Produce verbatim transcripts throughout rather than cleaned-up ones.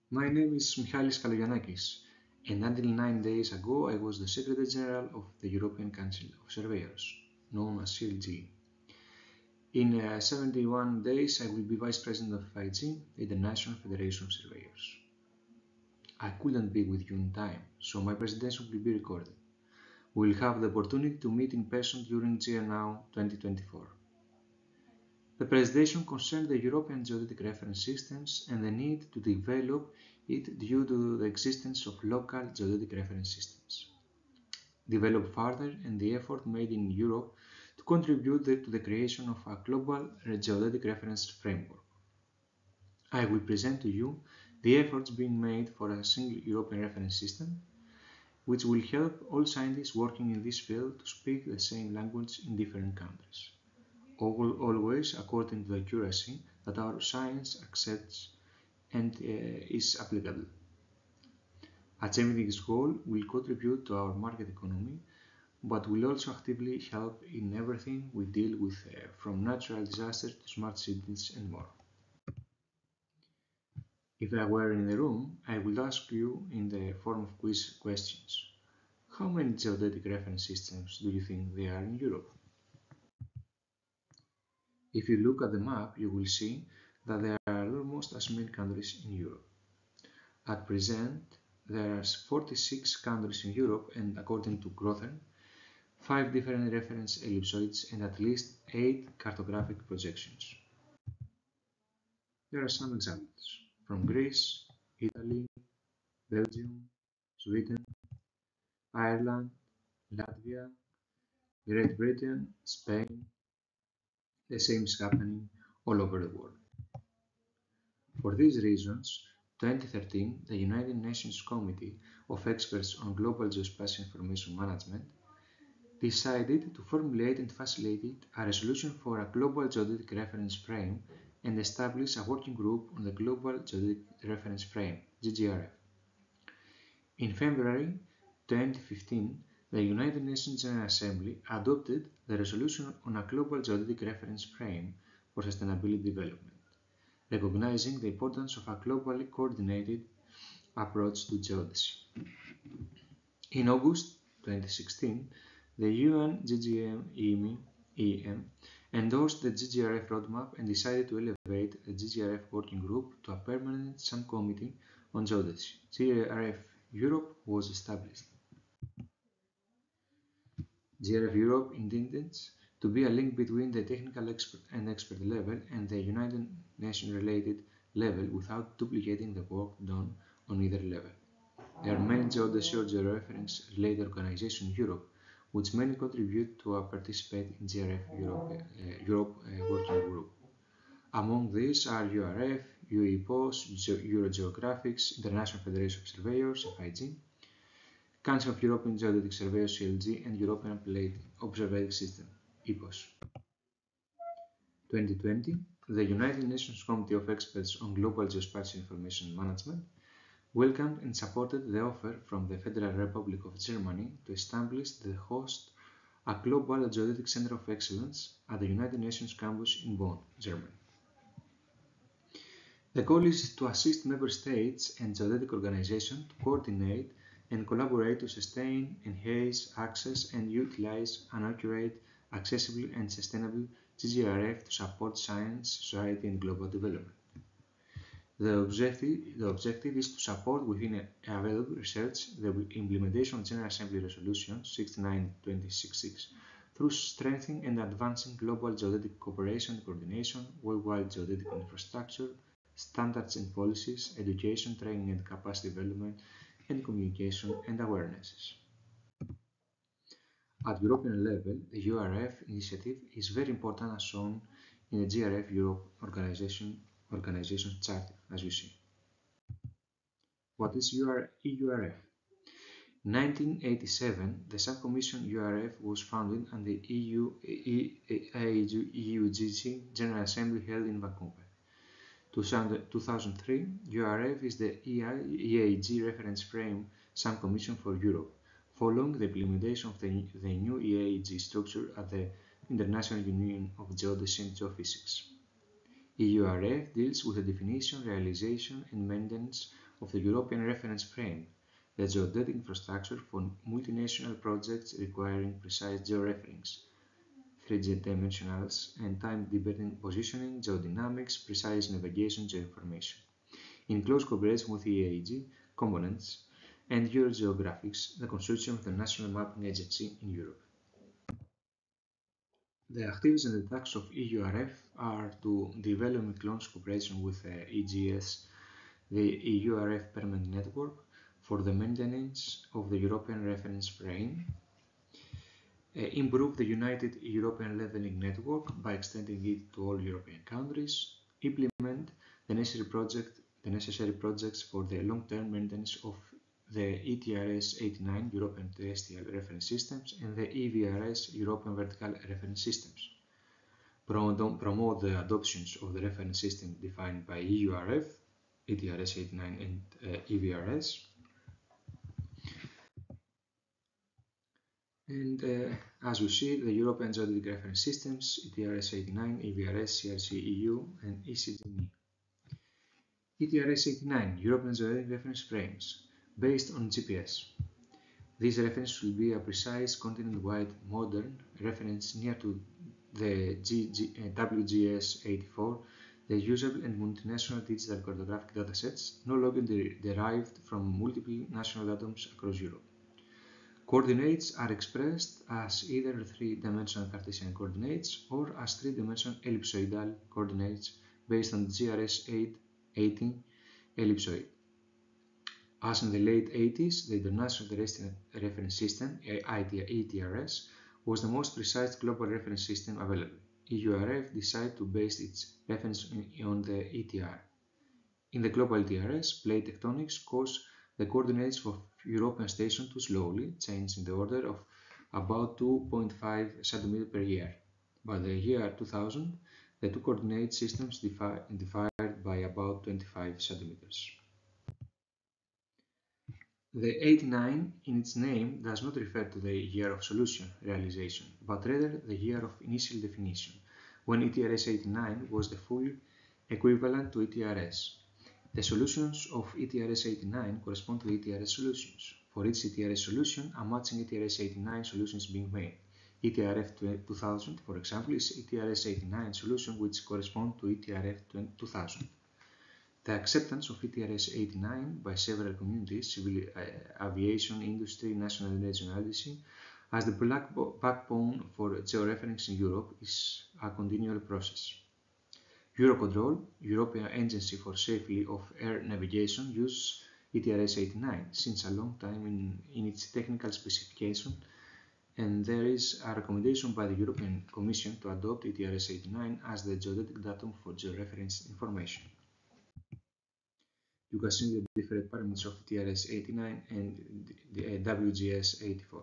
My name is Michalis Kalogiannakis, and until nine days ago I was the Secretary General of the European Council of Surveyors, known as C L G. In uh, seventy-one days I will be Vice President of I G, the International Federation of Surveyors. I couldn't be with you in time, so my presentation will be recorded. We will have the opportunity to meet in person during GeoNow twenty twenty-four. The presentation concerned the European Geodetic Reference Systems and the need to develop it due to the existence of local geodetic reference systems. Develop further and the effort made in Europe to contribute to the creation of a global geodetic reference framework. I will present to you the efforts being made for a single European reference system, which will help all scientists working in this field to speak the same language in different countries, always according to the accuracy that our science accepts and uh, is applicable. Achieving this goal will contribute to our market economy, but will also actively help in everything we deal with, uh, from natural disasters to smart cities and more. If I were in the room, I would ask you in the form of quiz questions. How many geodetic reference systems do you think there are in Europe? If you look at the map, you will see that there are almost as many countries in Europe. At present, there are forty-six countries in Europe, and according to Grothern, five different reference ellipsoids and at least eight cartographic projections. There are some examples from Greece, Italy, Belgium, Sweden, Ireland, Latvia, Great Britain, Spain. The same is happening all over the world. For these reasons, in twenty thirteen, the United Nations Committee of Experts on Global Geospatial Information Management decided to formulate and facilitate a resolution for a global geodetic reference frame and establish a working group on the Global Geodetic Reference Frame, G G R F. In February twenty fifteen, the United Nations General Assembly adopted the resolution on a global geodetic reference frame for sustainability development, recognizing the importance of a globally coordinated approach to geodesy. In August twenty sixteen, the U N G G M E M endorsed the G G R F roadmap and decided to elevate the G G R F working group to a permanent subcommittee on geodesy. G G R F Europe was established. G R F Europe intends to be a link between the technical expert and expert level and the United Nations related level without duplicating the work done on either level. There are many geodesy or georeference related organizations in Europe, which many contribute to or participate in G R F Europe, uh, Europe uh, Working Group. Among these are U R F, U E P O S, Eurogeographics, International Federation of Surveyors, F I G, Council of European Geodetic Surveyors, C L G, and European Plate Observatory System, E P O S. twenty twenty, the United Nations Committee of Experts on Global Geospatial Information Management welcomed and supported the offer from the Federal Republic of Germany to establish the host a global geodetic center of excellence at the United Nations campus in Bonn, Germany. The goal is to assist member states and geodetic organizations to coordinate and collaborate to sustain, enhance, access and utilize an accurate, accessible and sustainable G G R F to support science, society and global development. The objective, the objective is to support within available research the implementation of General Assembly Resolution sixty-nine twenty sixty-six through strengthening and advancing global geodetic cooperation and coordination, worldwide geodetic infrastructure, standards and policies, education, training and capacity development, and communication and awarenesses. At European level, the U R F initiative is very important as shown in the G R F Europe organization organization chart, as you see. What is E U R F? In nineteen eighty-seven, the Subcommission U R F was founded and the E U, E U G C General Assembly held in Vancouver. two thousand three, U R F is the E A G Reference Frame Subcommission for Europe, following the implementation of the, the new E A G structure at the International Union of Geodesy and Geophysics. E U R F deals with the definition, realization and maintenance of the European reference frame, the geodetic infrastructure for multinational projects requiring precise georeference, three-dimensionals and time-dependent positioning, geodynamics, precise navigation, geoinformation, in close cooperation with E A G components and Eurogeographics, the consortium of the National Mapping Agency in Europe. The activities and the tasks of E U R F are to develop in close cooperation with the E G S, the E U R F Permanent Network, for the maintenance of the European reference frame, uh, improve the United European Leveling Network by extending it to all European countries, implement the necessary, project, the necessary projects for the long-term maintenance of the E T R S eighty-nine European Terrestrial Reference Systems and the E V R S European Vertical Reference Systems, promote, promote the adoptions of the reference system defined by E U R F, E T R S eighty-nine and uh, E V R S, and uh, as we see, the European Geodetic Reference Systems, E T R S eighty-nine, E V R S, C R C E U and E C G N I. E T R S eighty-nine European Geodetic Reference Frames, based on G P S. This reference will be a precise continent-wide modern reference near to the G G, uh, W G S eighty-four, the usable and multinational digital cartographic datasets no longer de derived from multiple national datums across Europe. Coordinates are expressed as either three-dimensional Cartesian coordinates or as three-dimensional ellipsoidal coordinates based on G R S eight eighty ellipsoid. As in the late eighties, the International Terrestrial Reference System, I T R S, was the most precise global reference system available. E U R F decided to base its reference on the E T R. In the global E T R S, plate tectonics caused the coordinates of European stations to slowly change in the order of about two point five centimeters per year. By the year two thousand, the two coordinate systems differed by about twenty-five centimeters. The eighty-nine in its name does not refer to the year of solution realization, but rather the year of initial definition, when E T R S eighty-nine was the full equivalent to E T R S. The solutions of E T R S eighty-nine correspond to E T R S solutions. For each E T R S solution, a matching E T R S eighty-nine solution is being made. E T R F two thousand, for example, is E T R S eighty-nine solution which corresponds to E T R F two thousand. The acceptance of E T R S eighty-nine by several communities, civil uh, aviation, industry, national and regional agency, as the backbone for georeferencing in Europe is a continual process. Eurocontrol, European Agency for Safety of Air Navigation, uses E T R S eighty-nine since a long time in, in its technical specification, and there is a recommendation by the European Commission to adopt E T R S eighty-nine as the geodetic datum for georeference information. You can see the different parameters of E T R S eighty-nine and the W G S eighty-four.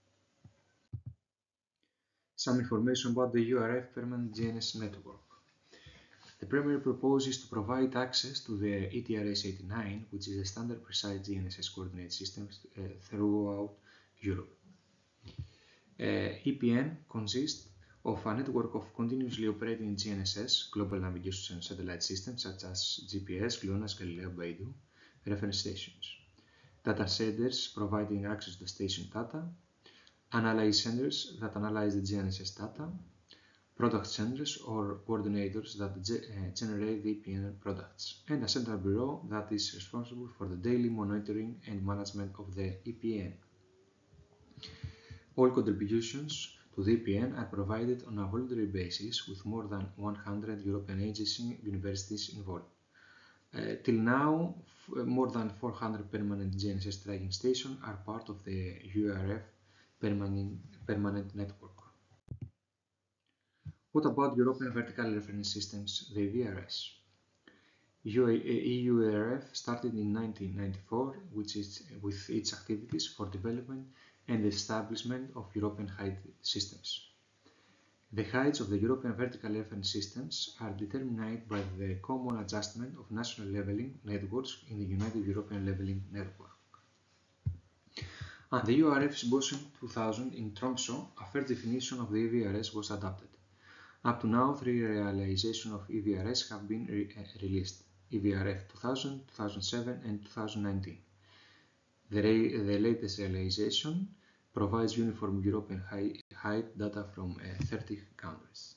Some information about the U R F Permanent G N S network. The primary purpose is to provide access to the E T R S eighty-nine, which is a standard precise G N S S coordinate system uh, throughout Europe. Uh, E P N consists of a network of continuously operating G N S S, global navigation and satellite systems such as G P S, GLONASS, Galileo, Beidou, reference stations, data centers providing access to station data, analyze centers that analyze the G N S S data, product centers or coordinators that ge uh, generate the E P N products, and a central bureau that is responsible for the daily monitoring and management of the E P N. All contributions to the E P N are provided on a voluntary basis with more than one hundred European agencies and universities involved. Uh, till now, f more than four hundred permanent G N S S tracking stations are part of the U R F permanent, permanent network. What about European Vertical Reference Systems, the E V R S? E U R F started in nineteen ninety-four, which is with its activities for development and establishment of European height systems. The heights of the European vertical reference systems are determined by the common adjustment of national leveling networks in the United European Leveling Network. At the U R F Symposium two thousand in Tromsø, a fair definition of the E V R S was adopted. Up to now, three realizations of E V R S have been re uh, released: E V R F two thousand, two thousand seven, and two thousand nineteen. The, the latest realization provides uniform European high, height data from uh, thirty countries.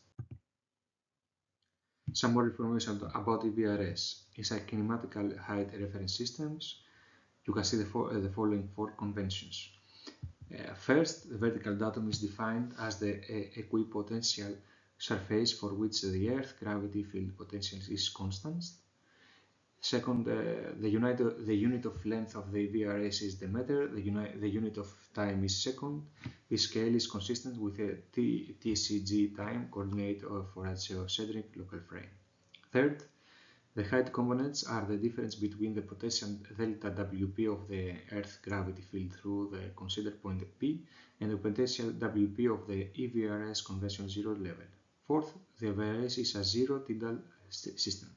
Some more information about E V R S. It's a kinematical height reference systems. You can see the, fo uh, the following four conventions. Uh, first, the vertical datum is defined as the uh, equipotential surface for which the Earth gravity field potential is constant. Second, uh, the, unit, the unit of length of the E V R S is the meter, the, uni the unit of time is second. This scale is consistent with a T C G time coordinate for a geocentric local frame. Third, the height components are the difference between the potential delta W P of the Earth gravity field through the considered point P and the potential W P of the E V R S convention zero level. Fourth, the E V R S is a zero-tidal system.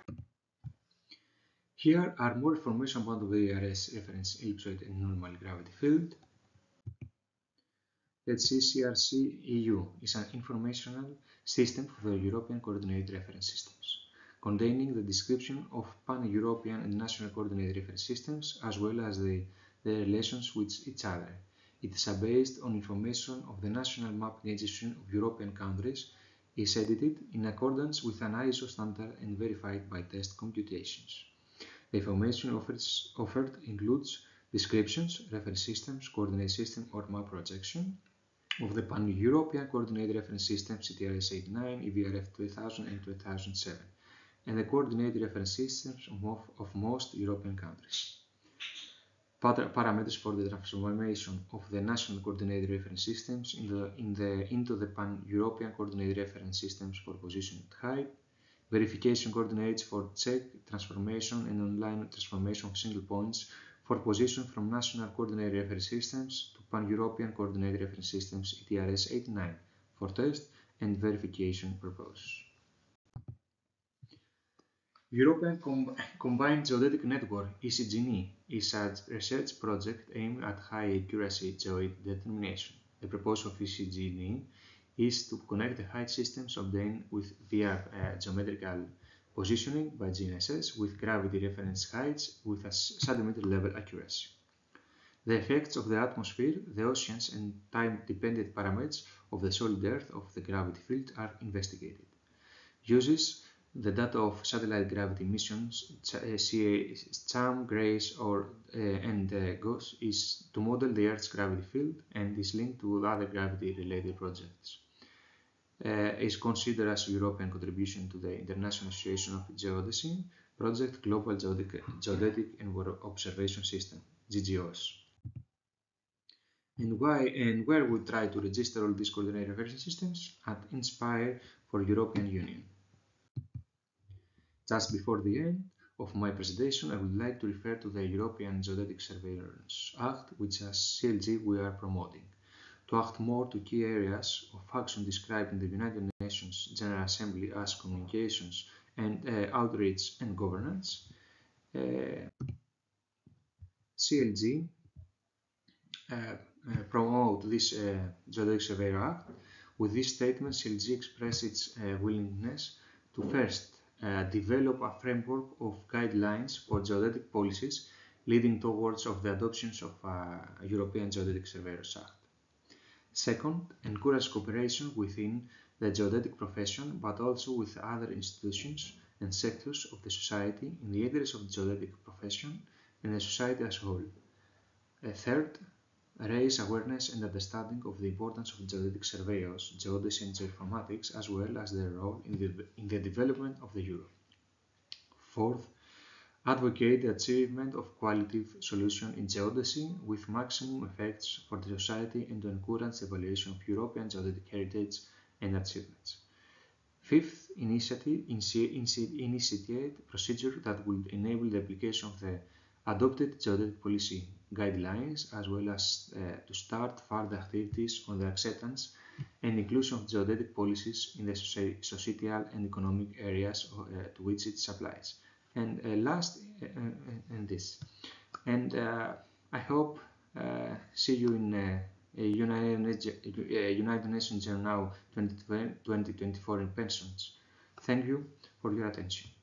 Here are more information about the E V R S reference ellipsoid and normal gravity field. Let's see, C R C E U is an informational system for the European Coordinate Reference Systems, containing the description of pan-European and national coordinate reference systems as well as the, their relations with each other. It is based on information of the National Mapping Agency of European countries, is edited in accordance with an I S O standard and verified by test computations. The information offers, offered includes descriptions, reference systems, coordinate system or map projection of the pan-European coordinate reference systems C T R S eighty-nine, E V R F two thousand and two thousand seven, and the coordinate reference systems of, of most European countries. Parameters for the transformation of the national coordinate reference systems in the, in the, into the pan-European coordinate reference systems for position and height, verification coordinates for check, transformation, and online transformation of single points for position from national coordinate reference systems to pan-European coordinate reference systems E T R S eighty-nine for test and verification purposes. European Com Combined Geodetic Network (E C G N I) is a research project aimed at high accuracy geoid determination. The purpose of E C G N I is to connect the height systems obtained with via uh, geometrical positioning by G N S S with gravity reference heights with a centimeter level accuracy. The effects of the atmosphere, the oceans, and time-dependent parameters of the solid Earth of the gravity field are investigated. Uses the data of satellite gravity missions CHAM, GRACE, or uh, and uh, GOES is to model the Earth's gravity field and is linked to other gravity-related projects. Uh, is considered as a European contribution to the International Association of Geodesy project Global Geodetic, Geodetic and Observation System (G G O S). And why and where we try to register all these coordinate reference systems? At INSPIRE for European Union. Just before the end of my presentation, I would like to refer to the European Geodetic Surveillance Act, which as C L G we are promoting, to act more to key areas of action described in the United Nations General Assembly as communications and uh, outreach and governance. Uh, C L G uh, uh, promote this uh, Geodetic Surveyor Act. With this statement, C L G expresses its uh, willingness to first uh, develop a framework of guidelines for geodetic policies leading towards of the adoption of a European Geodetic Surveyors Act. Second, encourage cooperation within the geodetic profession, but also with other institutions and sectors of the society in the interest of the geodetic profession and the society as a whole. Uh, third, raise awareness and understanding of the importance of geodetic surveyors, geodesy and geoinformatics, as well as their role in the, in the development of the Euro. Fourth, advocate the achievement of qualitative solutions in geodesy with maximum effects for the society and to encourage the evaluation of European geodetic heritage and achievements. Fifth, initiative, initiate procedure that will enable the application of the adopted geodetic policy guidelines as well as uh, to start further activities on the acceptance and inclusion of geodetic policies in the societal and economic areas uh, to which it applies. And uh, last, uh, uh, and this. And uh, I hope uh, see you in uh, uh, United, uh, United Nations Journal twenty twenty-four in pensions. Thank you for your attention.